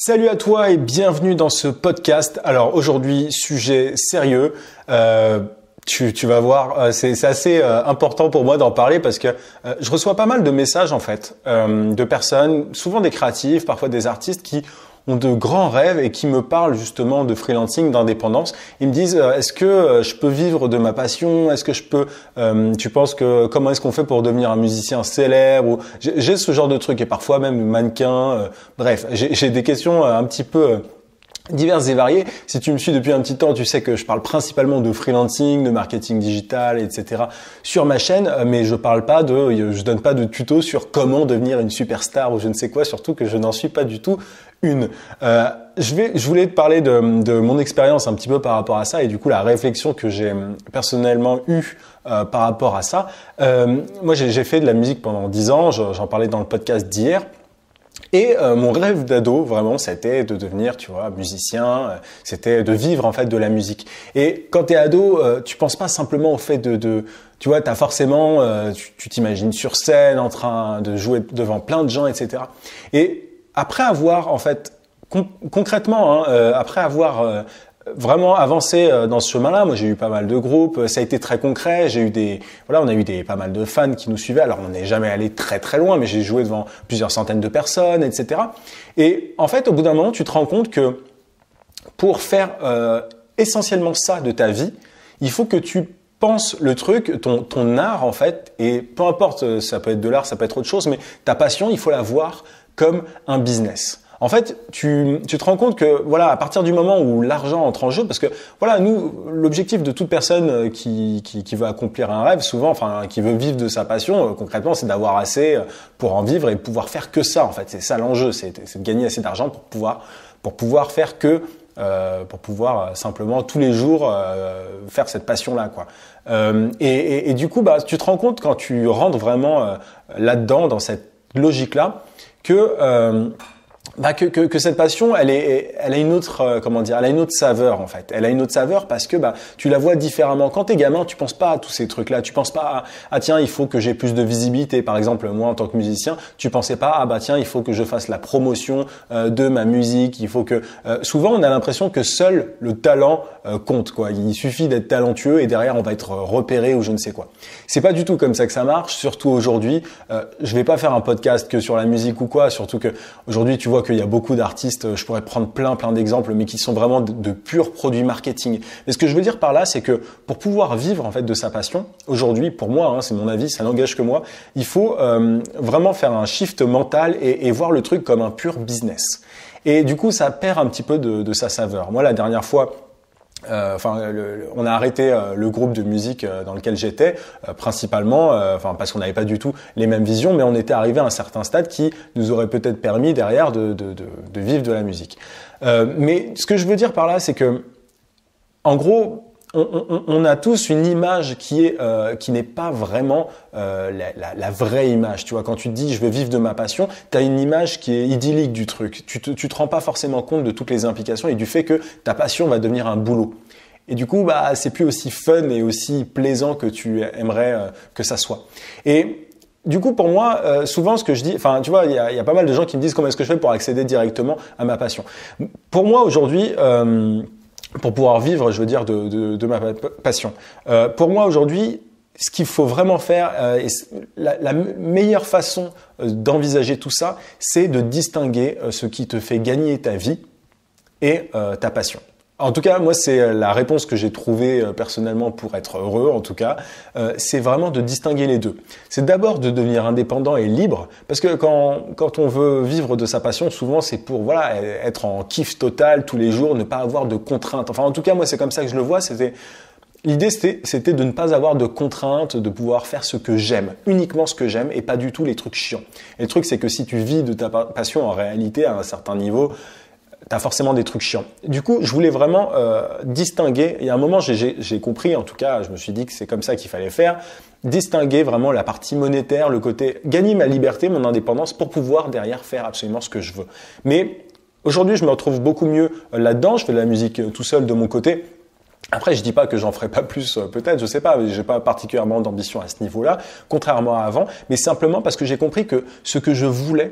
Salut à toi et bienvenue dans ce podcast. Alors aujourd'hui, sujet sérieux. Tu vas voir, c'est assez important pour moi d'en parler parce que je reçois pas mal de messages en fait de personnes, souvent des créatifs, parfois des artistes qui ont de grands rêves et qui me parlent justement de freelancing, d'indépendance. Ils me disent est-ce que je peux vivre de ma passion? Est-ce que je peux tu penses que comment est-ce qu'on fait pour devenir un musicien célèbre? Ou j'ai ce genre de trucs et parfois même mannequin. Bref, j'ai des questions un petit peu diverses et variées. Si tu me suis depuis un petit temps, tu sais que je parle principalement de freelancing, de marketing digital, etc. sur ma chaîne, mais je donne pas de tutos sur comment devenir une superstar ou je ne sais quoi, surtout que je n'en suis pas du tout une. Je voulais te parler de mon expérience un petit peu par rapport à ça et du coup la réflexion que j'ai personnellement eue par rapport à ça. Moi, j'ai fait de la musique pendant 10 ans, j'en parlais dans le podcast d'hier. Et mon rêve d'ado, vraiment, c'était de devenir, tu vois, musicien. C'était de vivre en fait de la musique. Et quand t'es ado, tu penses pas simplement au fait tu vois, t'as forcément, tu t'imagines sur scène, en train de jouer devant plein de gens, etc. Et après avoir, en fait, concrètement, après avoir vraiment avancé dans ce chemin-là. Moi, j'ai eu pas mal de groupes, ça a été très concret. On a eu pas mal de fans qui nous suivaient. Alors, on n'est jamais allé très très loin, mais j'ai joué devant plusieurs centaines de personnes, etc. Et en fait, au bout d'un moment, tu te rends compte que pour faire essentiellement ça de ta vie, il faut que tu penses le truc, ton art en fait, et peu importe, ça peut être de l'art, ça peut être autre chose, mais ta passion, il faut la voir comme un business. En fait, tu te rends compte que voilà, à partir du moment où l'argent entre en jeu, parce que voilà, nous, l'objectif de toute personne qui veut accomplir un rêve, souvent, enfin, qui veut vivre de sa passion, concrètement, c'est d'avoir assez pour en vivre et pouvoir faire que ça. En fait, c'est ça l'enjeu, c'est de gagner assez d'argent pour pouvoir faire que pour pouvoir simplement tous les jours faire cette passion-là, quoi. Et du coup, tu te rends compte quand tu rentres vraiment là-dedans, dans cette logique-là, que cette passion, elle a une autre, elle a une autre saveur en fait. Elle a une autre saveur parce que tu la vois différemment. Quand t'es gamin, tu penses pas à tous ces trucs-là. Tu penses pas à tiens, il faut que j'ai plus de visibilité. Par exemple, moi en tant que musicien, tu pensais pas tiens, il faut que je fasse la promotion de ma musique. Il faut que souvent on a l'impression que seul le talent compte quoi. Il suffit d'être talentueux et derrière on va être repéré ou je ne sais quoi. C'est pas du tout comme ça que ça marche. Surtout aujourd'hui, je vais pas faire un podcast que sur la musique ou quoi. Surtout que aujourd'hui, tu vois qu'il y a beaucoup d'artistes, je pourrais prendre plein d'exemples, mais qui sont vraiment de purs produits marketing. Mais ce que je veux dire par là, c'est que pour pouvoir vivre en fait de sa passion, aujourd'hui, pour moi, c'est mon avis, ça n'engage que moi, il faut vraiment faire un shift mental et voir le truc comme un pur business. Et du coup, ça perd un petit peu de sa saveur. Moi, la dernière fois, on a arrêté le groupe de musique dans lequel j'étais, principalement, parce qu'on n'avait pas du tout les mêmes visions, mais on était arrivé à un certain stade qui nous aurait peut-être permis derrière de vivre de la musique. Mais ce que je veux dire par là, c'est que, en gros, on a tous une image qui n'est pas vraiment la vraie image. Tu vois, quand tu te dis je veux vivre de ma passion, tu as une image qui est idyllique du truc. Tu te rends pas forcément compte de toutes les implications et du fait que ta passion va devenir un boulot. Et du coup, c'est plus aussi fun et aussi plaisant que tu aimerais que ça soit. Et du coup, pour moi, souvent, ce que je dis, tu vois, il y a pas mal de gens qui me disent comment est-ce que je fais pour accéder directement à ma passion. Pour moi, aujourd'hui, pour pouvoir vivre, je veux dire, de ma passion. Pour moi, aujourd'hui, ce qu'il faut vraiment faire, la meilleure façon d'envisager tout ça, c'est de distinguer ce qui te fait gagner ta vie et ta passion. En tout cas, moi, c'est la réponse que j'ai trouvée personnellement pour être heureux, en tout cas. C'est vraiment de distinguer les deux. C'est d'abord de devenir indépendant et libre, parce que quand on veut vivre de sa passion, souvent c'est pour être en kiff total tous les jours, ne pas avoir de contraintes. Enfin, en tout cas, moi, c'est comme ça que je le vois. L'idée, c'était de ne pas avoir de contraintes, de pouvoir faire ce que j'aime, uniquement ce que j'aime et pas du tout les trucs chiants. Et le truc, c'est que si tu vis de ta passion, en réalité, à un certain niveau, t'as forcément des trucs chiants. Du coup, je voulais vraiment distinguer. Il y a un moment, j'ai compris, en tout cas, je me suis dit que c'est comme ça qu'il fallait faire, distinguer vraiment la partie monétaire, le côté gagner ma liberté, mon indépendance, pour pouvoir derrière faire absolument ce que je veux. Mais aujourd'hui, je me retrouve beaucoup mieux là-dedans. Je fais de la musique tout seul de mon côté. Après, je dis pas que j'en ferai pas plus, peut-être, je sais pas, j'ai pas particulièrement d'ambition à ce niveau-là, contrairement à avant, mais simplement parce que j'ai compris que ce que je voulais,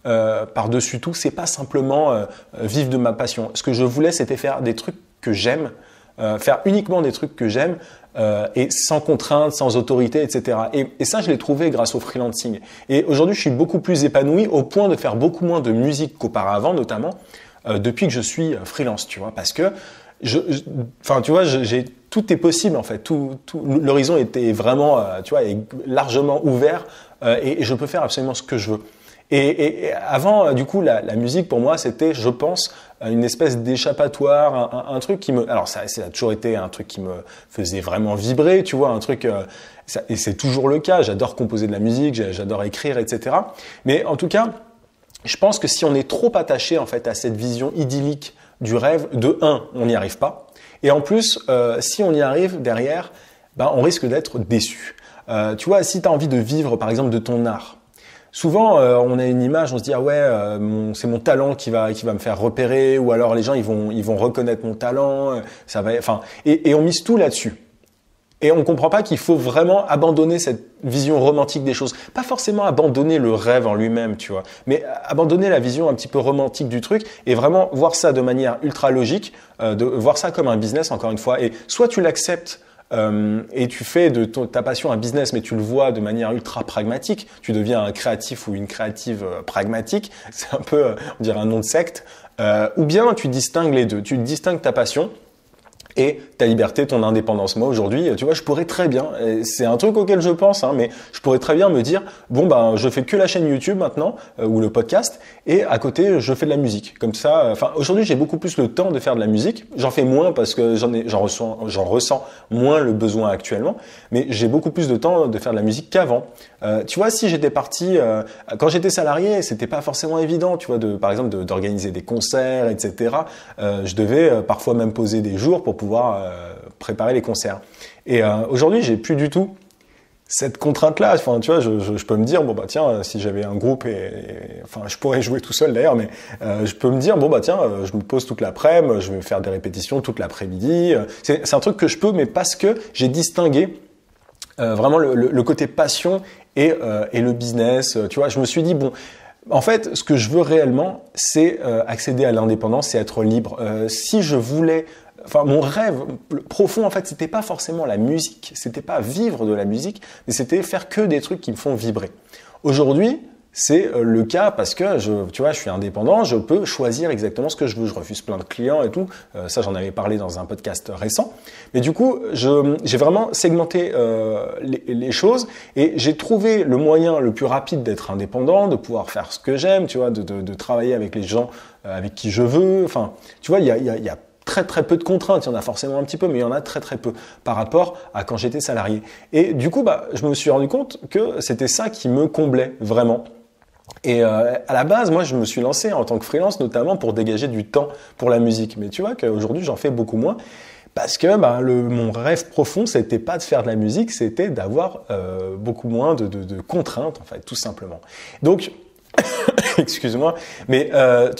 par-dessus tout, c'est pas simplement vivre de ma passion. Ce que je voulais, c'était faire des trucs que j'aime, faire uniquement des trucs que j'aime et sans contrainte, sans autorité, etc. Et ça, je l'ai trouvé grâce au freelancing. Et aujourd'hui, je suis beaucoup plus épanoui au point de faire beaucoup moins de musique qu'auparavant, notamment depuis que je suis freelance, tu vois, parce que enfin, tu vois, tout est possible en fait. L'horizon était vraiment, tu vois, est largement ouvert et je peux faire absolument ce que je veux. Et avant, du coup, la musique pour moi, c'était, je pense, une espèce d'échappatoire, un truc qui me, alors ça a toujours été un truc qui me faisait vraiment vibrer, tu vois, un truc, et c'est toujours le cas. J'adore composer de la musique, j'adore écrire, etc. Mais en tout cas, je pense que si on est trop attaché en fait à cette vision idyllique du rêve, on n'y arrive pas. Et en plus, si on y arrive derrière, ben, on risque d'être déçu. Tu vois, si tu as envie de vivre, par exemple, de ton art, souvent, on a une image, on se dit ah ouais, c'est mon talent qui va me faire repérer, ou alors les gens ils vont reconnaître mon talent, ça va, enfin, et on mise tout là-dessus. Et on ne comprend pas qu'il faut vraiment abandonner cette vision romantique des choses. Pas forcément abandonner le rêve en lui-même, tu vois, mais abandonner la vision un petit peu romantique du truc et vraiment voir ça de manière ultra logique, de voir ça comme un business, encore une fois. Et soit tu l'acceptes et tu fais de ta passion un business, mais tu le vois de manière ultra pragmatique. Tu deviens un créatif ou une créative pragmatique. C'est un peu, on dirait un nom de secte. Ou bien tu distingues les deux. Tu distingues ta passion et ta liberté, ton indépendance. Moi, aujourd'hui, tu vois, je pourrais très bien, c'est un truc auquel je pense, hein, mais je pourrais très bien me dire, bon, ben, je fais que la chaîne YouTube maintenant, ou le podcast, et à côté, je fais de la musique. Comme ça, enfin, aujourd'hui, j'ai beaucoup plus le temps de faire de la musique. J'en fais moins parce que j'en ressens moins le besoin actuellement, mais j'ai beaucoup plus de temps de faire de la musique qu'avant. Tu vois, si j'étais parti, quand j'étais salarié, c'était pas forcément évident, tu vois, par exemple, d'organiser des concerts, etc. Je devais parfois même poser des jours pour pouvoir préparer les concerts. Et aujourd'hui, j'ai plus du tout cette contrainte-là. Enfin, tu vois, je peux me dire, bon bah tiens, si j'avais un groupe enfin, je pourrais jouer tout seul d'ailleurs, mais je peux me dire, bon bah tiens, je me pose toute l'après-midi, je vais faire des répétitions toute l'après-midi. C'est un truc que je peux, mais parce que j'ai distingué vraiment le côté passion et le business. Tu vois, je me suis dit, bon, en fait, ce que je veux réellement, c'est accéder à l'indépendance, c'est être libre. Si je voulais, enfin, mon rêve profond, en fait, c'était pas forcément la musique, c'était pas vivre de la musique, mais c'était faire que des trucs qui me font vibrer. Aujourd'hui, c'est le cas parce que tu vois, je suis indépendant, je peux choisir exactement ce que je veux. Je refuse plein de clients et tout. Ça, j'en avais parlé dans un podcast récent. Mais du coup, j'ai vraiment segmenté les choses et j'ai trouvé le moyen le plus rapide d'être indépendant, de pouvoir faire ce que j'aime, tu vois, de travailler avec les gens avec qui je veux. Enfin, tu vois, il y a très peu de contraintes, il y en a forcément un petit peu, mais il y en a très peu par rapport à quand j'étais salarié. Et du coup, bah, je me suis rendu compte que c'était ça qui me comblait vraiment. Et à la base, moi, je me suis lancé en tant que freelance, notamment pour dégager du temps pour la musique. Mais tu vois qu'aujourd'hui, j'en fais beaucoup moins parce que bah, mon rêve profond, c'était pas de faire de la musique, c'était d'avoir beaucoup moins de contraintes, en fait, tout simplement. Donc, excuse-moi, mais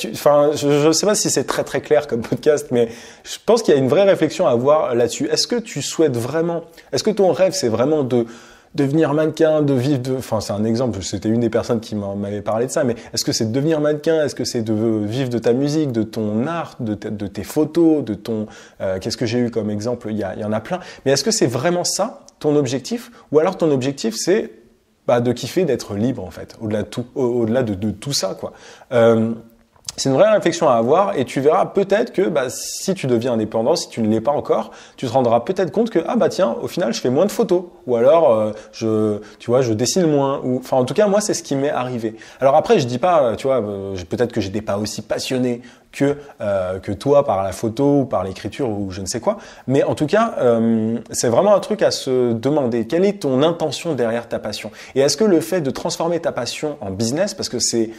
je sais pas si c'est très clair comme podcast, mais je pense qu'il y a une vraie réflexion à avoir là-dessus. Est-ce que tu souhaites vraiment, est-ce que ton rêve, c'est vraiment de devenir mannequin, de vivre enfin c'est un exemple, c'était une des personnes qui m'avait parlé de ça, mais est-ce que c'est de devenir mannequin, est-ce que c'est de vivre de ta musique, de ton art, de tes photos, de ton, qu'est-ce que j'ai eu comme exemple, il y en a plein, mais est-ce que c'est vraiment ça ton objectif, ou alors ton objectif c'est de kiffer, d'être libre en fait, au-delà de tout ça quoi. C'est une vraie réflexion à avoir et tu verras peut-être que si tu deviens indépendant, si tu ne l'es pas encore, tu te rendras peut-être compte que tiens, au final je fais moins de photos ou alors je dessine moins ou enfin en tout cas moi c'est ce qui m'est arrivé. Alors après je dis pas tu vois peut-être que j'étais pas aussi passionné que toi par la photo ou par l'écriture ou je ne sais quoi, mais en tout cas c'est vraiment un truc à se demander, quelle est ton intention derrière ta passion et est-ce que le fait de transformer ta passion en business, parce que c'est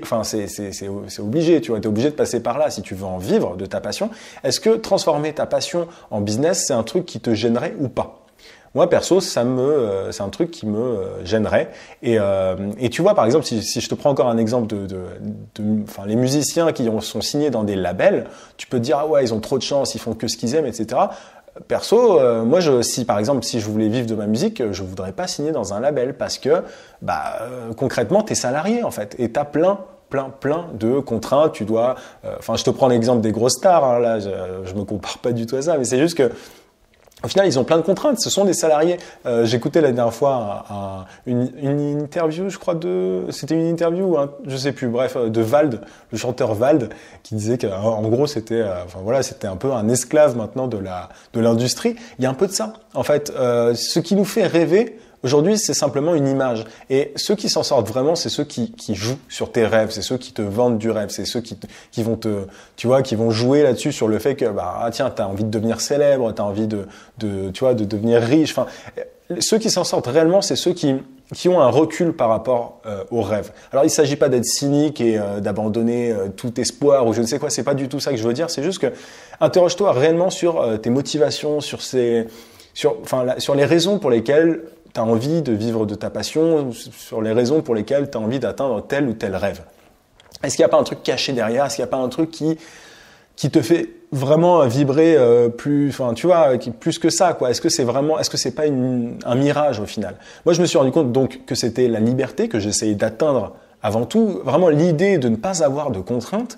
obligé, tu vois, tu es obligé de passer par là si tu veux en vivre de ta passion, est-ce que transformer ta passion en business c'est un truc qui te gênerait ou pas? Moi perso, c'est un truc qui me gênerait. Et tu vois, par exemple, si je te prends encore un exemple enfin les musiciens qui sont signés dans des labels, tu peux te dire ah ouais ils ont trop de chance, ils font que ce qu'ils aiment, etc. Perso, moi par exemple si je voulais vivre de ma musique, je voudrais pas signer dans un label parce que concrètement t'es salarié en fait et t'as plein plein de contraintes. Tu dois, enfin, je te prends l'exemple des grosses stars. Hein, là, je me compare pas du tout à ça, mais c'est juste que au final, ils ont plein de contraintes. Ce sont des salariés. J'écoutais la dernière fois une interview, je crois c'était une interview, je sais plus. Bref, de Vald, le chanteur Vald, qui disait qu'en gros c'était, enfin voilà, c'était un peu un esclave maintenant de l'industrie. Il y a un peu de ça. En fait, ce qui nous fait rêver aujourd'hui, c'est simplement une image. Et ceux qui s'en sortent vraiment, c'est ceux qui jouent sur tes rêves, c'est ceux qui te vendent du rêve, c'est ceux qui vont qui vont jouer là-dessus sur le fait que, tiens, t'as envie de devenir célèbre, t'as envie de devenir riche. Enfin, ceux qui s'en sortent réellement, c'est ceux qui ont un recul par rapport aux rêves. Alors, il s'agit pas d'être cynique et d'abandonner tout espoir ou je ne sais quoi. C'est pas du tout ça que je veux dire. C'est juste que interroge-toi réellement sur tes motivations, sur les raisons pour lesquelles tu as envie de vivre de ta passion, sur les raisons pour lesquelles tu as envie d'atteindre tel ou tel rêve. Est-ce qu'il n'y a pas un truc caché derrière? Est-ce qu'il n'y a pas un truc qui te fait vraiment vibrer plus que ça, quoi? Est-ce que c'est pas un mirage au final? Moi, je me suis rendu compte donc que c'était la liberté que j'essayais d'atteindre avant tout, vraiment l'idée de ne pas avoir de contraintes.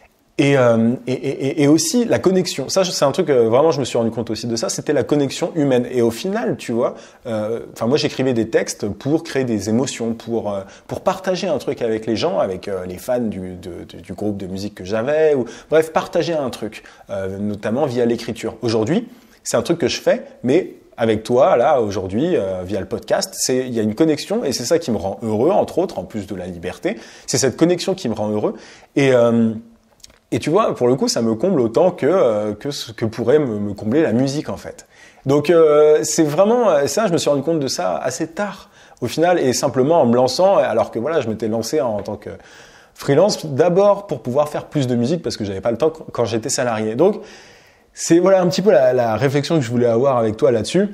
Et aussi la connexion. Ça, c'est un truc vraiment, je me suis rendu compte aussi de ça. C'était la connexion humaine. Et au final, tu vois, moi, j'écrivais des textes pour créer des émotions, pour partager un truc avec les gens, avec les fans du groupe de musique que j'avais, ou bref, partager un truc, notamment via l'écriture. Aujourd'hui, c'est un truc que je fais, mais avec toi, là, aujourd'hui, via le podcast, il y a une connexion et c'est ça qui me rend heureux, entre autres, en plus de la liberté. C'est cette connexion qui me rend heureux. Et tu vois, pour le coup, ça me comble autant que ce que pourrait me combler la musique, en fait. Donc, c'est vraiment ça, je me suis rendu compte de ça assez tard, au final, et simplement en me lançant, alors que voilà, je m'étais lancé en tant que freelance, d'abord pour pouvoir faire plus de musique, parce que j'avais pas le temps quand j'étais salarié. Donc, c'est voilà un petit peu la réflexion que je voulais avoir avec toi là-dessus.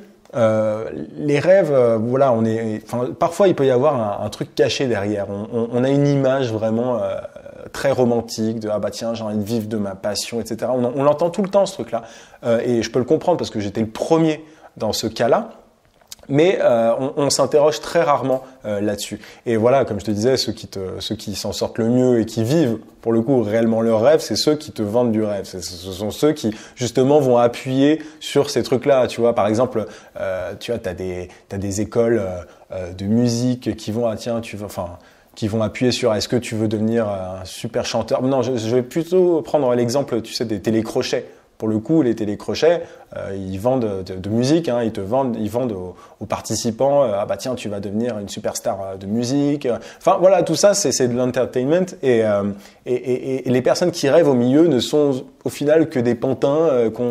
Les rêves, voilà, parfois il peut y avoir un truc caché derrière. On a une image vraiment très romantique de tiens, j'ai envie de vivre de ma passion, etc. On l'entend tout le temps ce truc-là, et je peux le comprendre parce que j'étais le premier dans ce cas-là. Mais on s'interroge très rarement là-dessus. Et voilà, comme je te disais, ceux qui s'en sortent le mieux et qui vivent, pour le coup, réellement leur rêve, c'est ceux qui te vendent du rêve. Ce sont ceux qui, justement, vont appuyer sur ces trucs-là. Tu vois, par exemple, t'as des écoles de musique qui vont, qui vont appuyer sur est-ce que tu veux devenir un super chanteur. Non, je vais plutôt prendre l'exemple, tu sais, des télécrochets. Pour le coup, les télécrochets, ils vendent de musique, hein, ils vendent aux participants, tiens, tu vas devenir une superstar de musique. Enfin voilà, tout ça, c'est de l'entertainment et les personnes qui rêvent au milieu ne sont au final que des pantins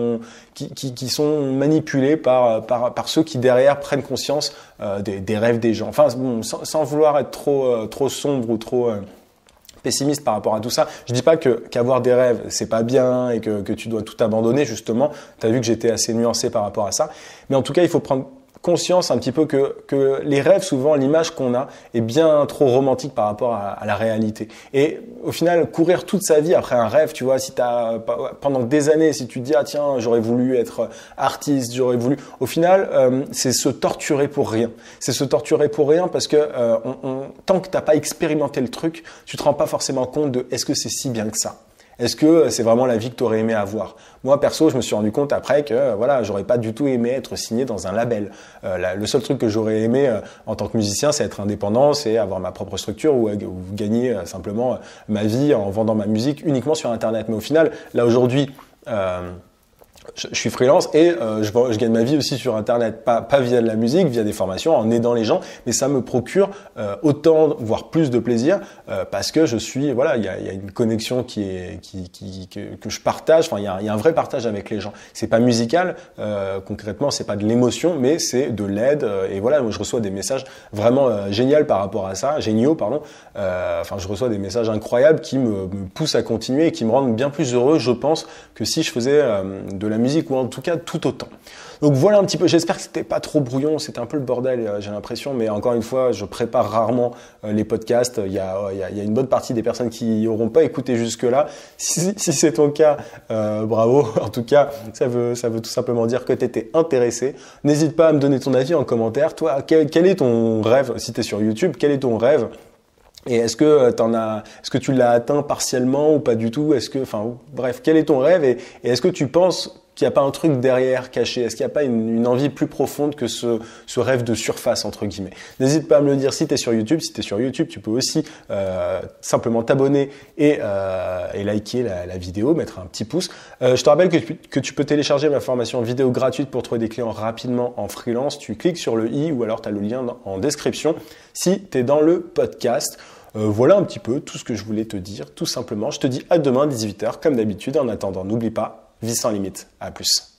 qui sont manipulés par ceux qui derrière prennent conscience des rêves des gens. Enfin bon, sans vouloir être trop sombre ou trop pessimiste par rapport à tout ça. Je dis pas qu'avoir des rêves, c'est pas bien et que tu dois tout abandonner, justement. Tu as vu que j'étais assez nuancé par rapport à ça. Mais en tout cas, il faut prendre conscience un petit peu que les rêves, souvent, l'image qu'on a est bien trop romantique par rapport à la réalité. Et au final, courir toute sa vie après un rêve, tu vois, si pendant des années, si tu te dis, tiens, j'aurais voulu être artiste, au final, c'est se torturer pour rien. C'est se torturer pour rien parce que tant que t'as pas expérimenté le truc, tu te rends pas forcément compte de est-ce que c'est si bien que ça? Est-ce que c'est vraiment la vie que tu aurais aimé avoir? Moi, perso, je me suis rendu compte après que voilà, j'aurais pas du tout aimé être signé dans un label. Le seul truc que j'aurais aimé en tant que musicien, c'est être indépendant, c'est avoir ma propre structure ou gagner simplement ma vie en vendant ma musique uniquement sur Internet. Mais au final, là aujourd'hui, je suis freelance et je gagne ma vie aussi sur Internet, pas via de la musique, via des formations, en aidant les gens, mais ça me procure autant, voire plus de plaisir parce que je suis, voilà, il y a une connexion que je partage. Enfin, il y a un vrai partage avec les gens. C'est pas musical, concrètement, c'est pas de l'émotion, mais c'est de l'aide. Et voilà, moi, je reçois des messages vraiment géniaux par rapport à ça, je reçois des messages incroyables qui me poussent à continuer et qui me rendent bien plus heureux, je pense, que si je faisais de la musique ou en tout cas tout autant. Donc voilà un petit peu, j'espère que c'était pas trop brouillon, c'était un peu le bordel, j'ai l'impression, mais encore une fois, je prépare rarement les podcasts. Il y a une bonne partie des personnes qui n'auront pas écouté jusque-là. Si c'est ton cas, bravo. En tout cas, ça veut tout simplement dire que tu étais intéressé. N'hésite pas à me donner ton avis en commentaire. Toi, quel est ton rêve? Si tu es sur YouTube, quel est ton rêve? Et est-ce que tu l'as atteint partiellement ou pas du tout? Enfin, bref, quel est ton rêve et est-ce que tu penses qu'il n'y a pas un truc derrière caché? Est-ce qu'il n'y a pas une envie plus profonde que ce rêve de surface, entre guillemets? N'hésite pas à me le dire si tu es sur YouTube. Si tu es sur YouTube, tu peux aussi simplement t'abonner et liker la vidéo, mettre un petit pouce. Je te rappelle que tu peux télécharger ma formation vidéo gratuite pour trouver des clients rapidement en freelance. Tu cliques sur le i ou alors tu as le lien en description si tu es dans le podcast. Voilà un petit peu tout ce que je voulais te dire, tout simplement. Je te dis à demain 18h comme d'habitude. En attendant, n'oublie pas, vie sans limite. À plus.